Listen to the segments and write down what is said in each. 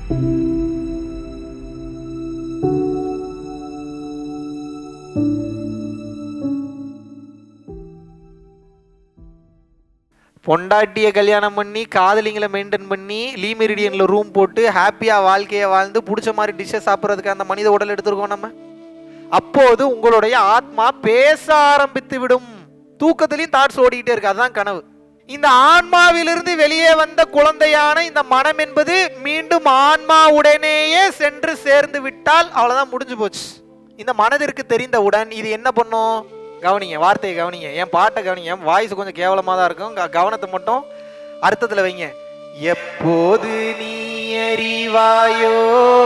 பொண்டாட்டியை கல்யாணம் பண்ணி காதலிங்களை மெயின்டைன் பண்ணி லீமெரிடியனில் ரூம் போட்டு ஹாப்பியாக வாழ்க்கையை வாழ்ந்து பிடிச்ச மாதிரி டிஷ்ஷை சாப்பிட்றதுக்கு அந்த மனித உடல் எடுத்துருக்கோம் நம்ம. அப்போது உங்களுடைய ஆத்மா பேச ஆரம்பித்து விடும். தூக்கத்திலையும் தாட்ஸ் ஓடிக்கிட்டே இருக்கு, அதுதான் கனவு. இந்த ஆன்மாவிலிருந்து வெளியே வந்த குழந்தையான இந்த மனம் என்பது மீண்டும் ஆன்மாவுடனேயே சென்று சேர்ந்து விட்டால் அவ்வளோதான், முடிஞ்சு போச்சு. இந்த மனதிற்கு தெரிந்தவுடன் இது என்ன பண்ணும்? கவனிங்க, வார்த்தையை கவனிங்க, என் பாட்டை கவனிங்க. என் வாய்ஸ் கொஞ்சம் கேவலமாக தான் இருக்கும், கவனத்தை மட்டும் அர்த்தத்தில் வைங்க. எப்போது நீ அறிவாயோ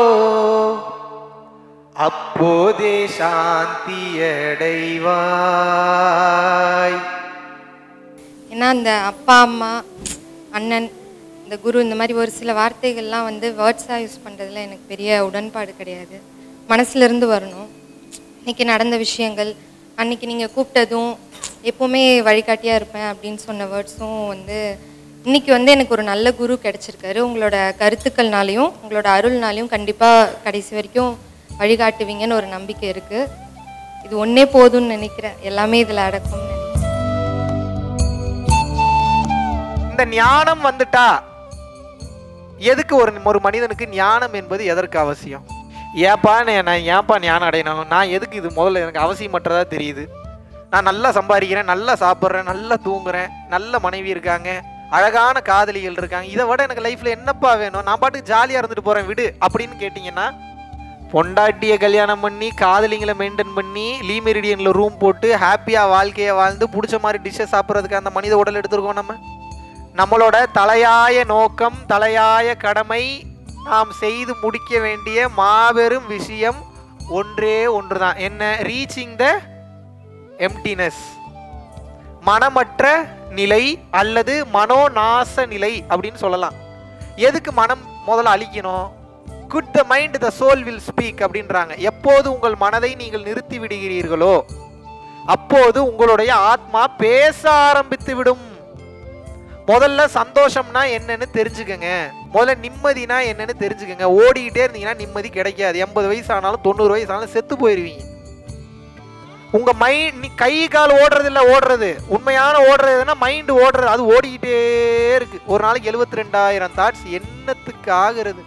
அப்போதே சாந்தி அடைவாய். ஏன்னா இந்த அப்பா அம்மா அண்ணன் இந்த குரு இந்த மாதிரி ஒரு சில வார்த்தைகள்லாம் வந்து வேர்ட்ஸாக யூஸ் பண்ணுறதுல எனக்கு பெரிய உடன்பாடு கிடையாது. மனசுலேருந்து வரணும். இன்றைக்கி நடந்த விஷயங்கள், அன்றைக்கி நீங்கள் கூப்பிட்டதும் எப்போவுமே வழிகாட்டியாக இருப்பேன் அப்படின்னு சொன்ன வேர்ட்ஸும் வந்து இன்றைக்கி வந்து எனக்கு ஒரு நல்ல குரு கிடச்சிருக்காரு. உங்களோட கருத்துக்கள்னாலையும் உங்களோட அருள்னாலையும் கண்டிப்பாக கடைசி வரைக்கும் வழிகாட்டுவீங்கன்னு ஒரு நம்பிக்கை இருக்குது. இது ஒன்றே போதும்னு நினைக்கிறேன், எல்லாமே இதில் அடக்கும்னு நினைக்கிறேன். இந்த ஞானம் வந்துட்டா எதுக்கு ஒரு மனிதனுக்கு ஞானம் என்பது எதற்கு அவசியம்? நான் ஏன்ப்பா ஞானம் அடையணும்? நான் எதுக்கு இது முதல்ல எனக்கு அவசியமற்றதா தெரியுது. நான் நல்லா சம்பாதிக்கிறேன், நல்லா சாப்பிட்றேன், நல்லா தூங்குறேன், நல்ல மனைவி இருக்காங்க, அழகான காதலிகள் இருக்காங்க, இதை விட எனக்கு லைஃப்பில் என்னப்பா வேணும்? நான் பாட்டுக்கு ஜாலியாக இருந்துட்டு போகிறேன் விடு அப்படின்னு கேட்டிங்கன்னா, பொண்டாட்டியை கல்யாணம் பண்ணி காதலிங்களை மெயின்டைன் பண்ணி லீமெரிடியனில் ரூம் போட்டு ஹாப்பியாக வாழ்க்கையை வாழ்ந்து பிடிச்ச மாதிரி டிஷ்ஷை சாப்பிட்றதுக்கு அந்த மனித உடல் எடுத்துருக்கோம். நம்மளோட தலையாய நோக்கம், தலையாய கடமை, நாம் செய்து முடிக்க வேண்டிய மாபெரும் விஷயம் ஒன்றே ஒன்று தான். என்ன? ரீச்சிங் த எம்ப்டினஸ், மனமற்ற நிலை அல்லது மனோநாச நிலை அப்படின்னு சொல்லலாம். எதுக்கு மனம் முதல்ல அழிக்கணும்? Good the mind the soul will speak அப்படின்றாங்க. எப்போது உங்கள் மனதை நீங்கள் நிறுத்தி விடுகிறீர்களோ அப்போது உங்களுடைய ஆத்மா பேச ஆரம்பித்து விடும். முதல்ல சந்தோஷம்னா என்னன்னு தெரிஞ்சுக்கங்க, முதல்ல நிம்மதினா என்னன்னு தெரிஞ்சுக்கங்க. ஓடிக்கிட்டே இருந்தீங்கன்னா நிம்மதி கிடைக்காது. 80 வயசு ஆனாலும் 90 வயசு ஆனாலும் செத்து போயிடுவீங்க. உங்க மைண்ட் கை கால் ஓடுறது இல்லை, ஓடுறது உண்மையான ஓடுறதுன்னா மைண்டு ஓடுறது, அது ஓடிக்கிட்டே இருக்கு. ஒரு நாளைக்கு 72,000 தாட்ஸ் என்னத்துக்கு ஆகுறது?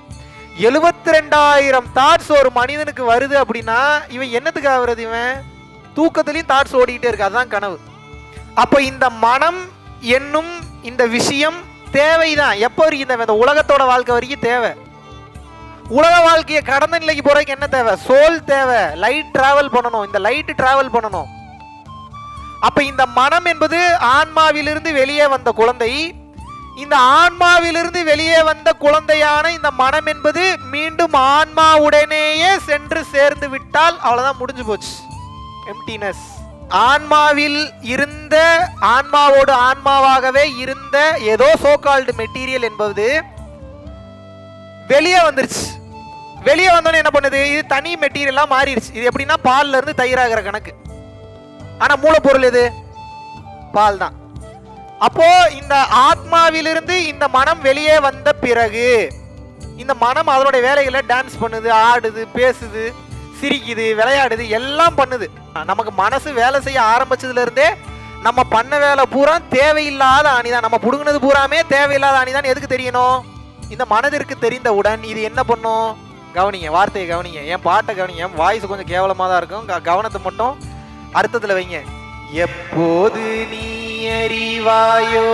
72,000 தாட்ஸ் ஒரு மனிதனுக்கு வருது அப்படின்னா இவன் என்னத்துக்கு ஆகுறது? இவன் தூக்கத்திலையும் தாட்ஸ் ஓடிக்கிட்டே இருக்கு, அதுதான் கனவு. அப்போ இந்த மனம் என்னும் இந்த விஷயம் தேவைதான். எப்போ வரைக்கும் இந்த உலகத்தோட வாழ்க்கை வரைக்கும் தேவை. உலக வாழ்க்கையை கடந்த நிலைக்கு போறதுக்கு என்ன தேவை? சோல் தேவை. லைட் டிராவல் பண்ணணும், இந்த லைட் டிராவல் பண்ணணும். அப்ப இந்த மனம் என்பது ஆன்மாவிலிருந்து வெளியே வந்த குழந்தை. இந்த ஆன்மாவிலிருந்து வெளியே வந்த குழந்தையான இந்த மனம் என்பது மீண்டும் ஆன்மாவுடனேயே சென்று சேர்ந்து விட்டால் அவ்வளவுதான், முடிஞ்சு போச்சு. எம்ப்டினஸ். ஆன்மாவில் இருந்த, ஆன்மாவோடு ஆன்மாவாகவே இருந்த ஏதோ சோகால்டு மெட்டீரியல் என்பது வெளியே வந்துருச்சு. வெளியே வந்தோன்னு என்ன பண்ணுது? இது தனி மெட்டீரியலா மாறிடுச்சு. இது எப்படின்னா பால்ல இருந்து தயிராகிற கணக்கு. ஆனா மூலப்பொருள் எது? பால் தான். அப்போ இந்த ஆத்மாவிலிருந்து இந்த மனம் வெளியே வந்த பிறகு இந்த மனம் அதனுடைய வேலைகளை டான்ஸ் பண்ணுது, ஆடுது, பேசுது, சிரிக்குது, விளையாடுது, எல்லாம் பண்ணுது. நமக்கு மனசு வேலை செய்ய ஆரம்பிச்சதுல இருந்தே நம்ம பண்ண வேலை பூரா தேவையில்லாத அணிதான். நம்ம புடுங்கினது பூராமே தேவையில்லாத அணிதான். எதுக்கு தெரியணும்? இந்த மனதிற்கு தெரிந்தவுடன் இது என்ன பண்ணும்? கவனிங்க, வார்த்தையை கவனிங்க, என் பாட்டை கவனிங்க. என் வாய்ஸ் கொஞ்சம் கேவலமாக தான் இருக்கும், கவனத்தை மட்டும் அர்த்தத்தில் வைங்க. எப்போது நீ அறிவாயோ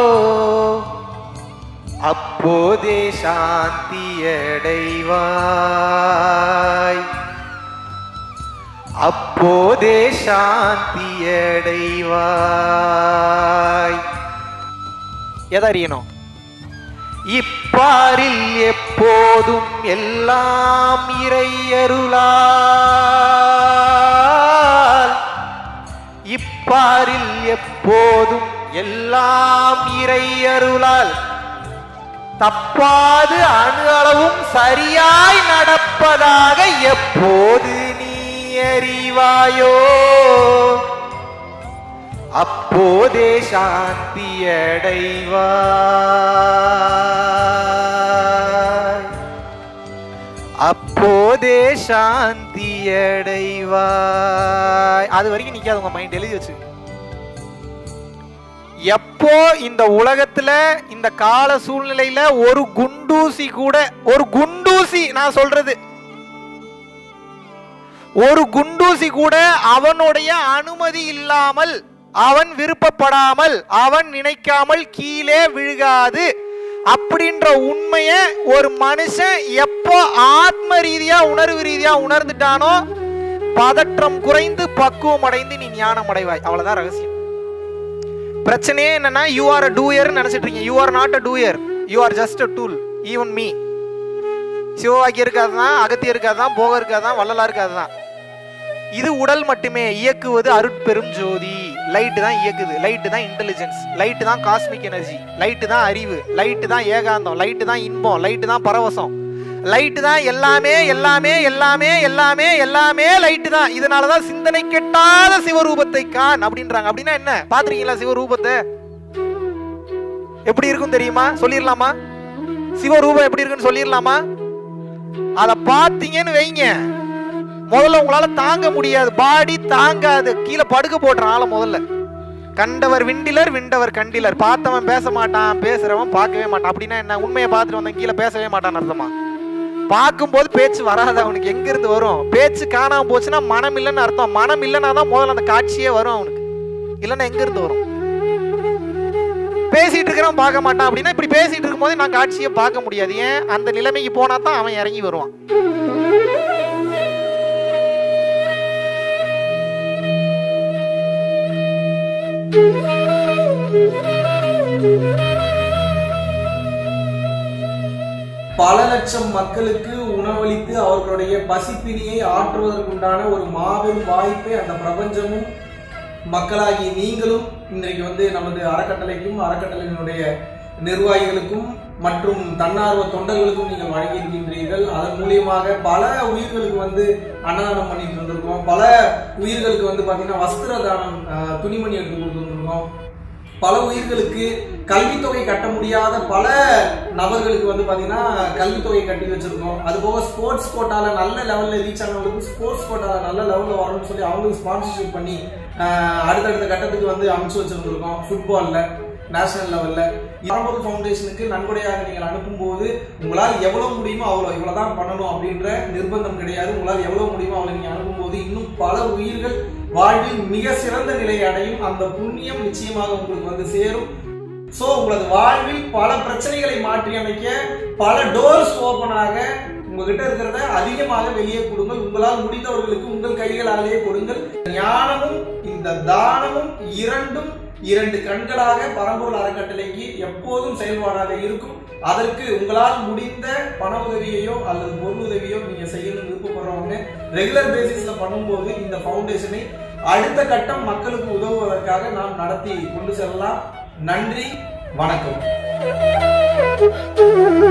அப்போதே சாந்தி அடைவாய், அப்போதே சாந்தி அடைவாய். எதை அறியணும்? இப்பாரில் எப்போதும் எல்லாம் இறையருளால், இப்பாரில் எப்போதும் எல்லாம் இறையருளால் தப்பாது அணு அளவும் சரியாய் நடப்பதாக எப்போது நீ அறிவாயோ அப்போதே சாந்தி அடைவாய். அப்போதே சாந்தி அடைவாய். அது வரைக்கும் நிக்காது, உங்க மைண்ட் எழுதி வச்சு. எப்போ இந்த உலகத்துல இந்த கால சூழ்நிலையில ஒரு குண்டூசி கூட, ஒரு குண்டூசி நான் சொல்றது, ஒரு குண்டூசி கூட அவனுடைய அனுமதி இல்லாமல், அவன் விருப்பப்படாமல், அவன் நினைக்காமல் கீழே விழுகாது அப்படின்ற உண்மைய ஒரு மனுஷன் எப்போ ஆத்ம ரீதியா உணர்வு ரீதியா உணர்ந்துட்டானோ பதற்றம் குறைந்து பக்குவம் அடைந்து நீ ஞானம் அடைவாய். அவ்வளவுதான் ரகசியம். பிரச்சனையே என்னன்னா, யூ ஆர் அ டூயர் நினைச்சிட்டு இருக்கீங்க. You are not a doer, you are just a tool. Even me. சிவவாக்கி இருக்காதுதான், அகத்திய இருக்காதுதான், போக இருக்காதுதான், வள்ளலா இருக்காதுதான். இது உடல் மட்டுமே. இயக்குவது அருட்பெரும் ஜோதி. லைட்டு தான் இயக்குது. லைட்டு தான் இன்டெலிஜென்ஸ். லைட்டு தான் காஸ்மிக் எனர்ஜி. லைட்டு தான் அறிவு. லைட்டு தான் ஏகாந்தம். லைட்டு தான் இன்பம். லைட்டு தான் பரவசம். லைட்டு தான் எல்லாமே எல்லாமே எல்லாமே எல்லாமே எல்லாமே லைட்டு தான். இதனாலதான் சிந்தனை கெட்டாத சிவரூபத்தை காண் அப்படின்றாங்க. அப்படின்னா என்ன பாத்திருக்கீங்களா? சிவரூபத்தை எப்படி இருக்கும் தெரியுமா? சொல்லிடலாமா? சிவரூபம் எப்படி இருக்குன்னு சொல்லிடலாமா? அத பாத்தீங்கன்னு வைங்க, முதல்ல உங்களால தாங்க முடியாது. பாடி தாங்காது. கீழே படுக்க போட்டுறான் முதல்ல. கண்டவர் விண்டிலர், விண்டவர் கண்டிலர். பார்த்தவன் பேச மாட்டான், பேசுறவன் பார்க்கவே மாட்டான். அப்படின்னா என்ன? உண்மையை பார்த்துட்டு வந்தவன் கீழே பேசவே மாட்டான்னு அர்த்தமா? பார்க்கும்போது பேச்சு வராது அவனுக்கு. எங்க இருந்து வரும்? பேச்சு காணாம போச்சுன்னா மனம் இல்லைன்னு அர்த்தம். மனம் இல்லைன்னா தான் முதல்ல அந்த காட்சியே வரும் அவனுக்கு. இல்லைன்னா எங்க இருந்து வரும்? பேசிட்டு இருக்கிறவன் பார்க்க மாட்டான். அப்படின்னா இப்படி பேசிட்டு இருக்கும் போது நான் காட்சியை பார்க்க முடியாது. ஏன்? அந்த நிலைமைக்கு போனா தான் அவன் இறங்கி வருவான். பல லட்சம் மக்களுக்கு உணவளித்து அவர்களுடைய பசிப்பினியை ஆற்றுவதற்குண்டான ஒரு மாபெரும் வாய்ப்பை அந்த பிரபஞ்சமும் மக்களாகி நீங்களும் இன்றைக்கு நமது அறக்கட்டளைக்கும் அறக்கட்டளையினுடைய நிர்வாகிகளுக்கும் மற்றும் தன்னார்வ தொண்டர்களுக்கும் நீங்கள் வழங்கியிருக்கின்றீர்கள். அதன் மூலியமாக பல உயிர்களுக்கு அன்னதானம் பண்ணிட்டு இருந்திருக்கோம். பல உயிர்களுக்கு பாத்தீங்கன்னா வஸ்திர தானம், துணிமணி எடுத்து கொடுத்துருக்கோம். பல உயிர்களுக்கு கல்வித்தொகை கட்ட முடியாத பல நபர்களுக்கு பாத்தீங்கன்னா கல்வித்தொகை கட்டி வச்சிருக்கோம். அது போக ஸ்போர்ட்ஸ் கோட்டால நல்ல லெவல்ல ரீச் ஆனவங்களுக்கு ஸ்போர்ட்ஸ் கோட்டால நல்ல லெவல்ல வரணும்னு சொல்லி அவங்களுக்கு ஸ்பான்சர்ஷிப் பண்ணி அடுத்தடுத்த கட்டத்துக்கு அனுப்பிச்சு வச்சிருந்திருக்கோம். ஃபுட்பால்ல நேஷனல் லெவல்ல பரம்பொருள் ஃபவுண்டேஷனுக்கு நன்கொடையாக நீங்கள் அனுப்பும் போது உங்களால் எவ்வளவு முடியுமோ அவ்வளோ, இவ்வளவுதான் பண்ணணும் அப்படின்ற நிர்பந்தம் கிடையாது. உங்களால் எவ்வளவு முடியுமோ அவ்வளவு நீங்க அனுப்பும் போது இன்னும் பல உயிர்கள் வாழ்வில் மிக சிறந்த நிலையை அடையும். அந்த புண்ணியம் நிச்சயமாக உங்களுக்கு சேரும். சோ உங்களது வாழ்வில் பல பிரச்சனைகளை மாற்றி அமைக்க பல டோர்ஸ் ஓபன் ஆக உங்ககிட்ட இருக்கிறத அதிகமாக வெளியே கொடுங்கள். உங்களால் முடிந்தவர்களுக்கு உங்கள் கைகளாலேயே கொடுங்கள். ஞானமும் இந்த தானமும் இரண்டு கண்களாக பரம்பொருள் அறக்கட்டளைக்கு எப்போதும் செயல்பாடாக இருக்கும். அதற்கு உங்களால் முடிந்த பண உதவியையோ அல்லது பொருள் உதவியோ நீங்க செய்யணும்னு விருப்பப்படுறவங்க ரெகுலர் பேசிஸ்ல பண்ணும்போது இந்த ஃபவுண்டேஷனை அடுத்த கட்டம் மக்களுக்கு உதவுவதற்காக நாம் நடத்தி கொண்டு செல்லலாம். நன்றி, வணக்கம்.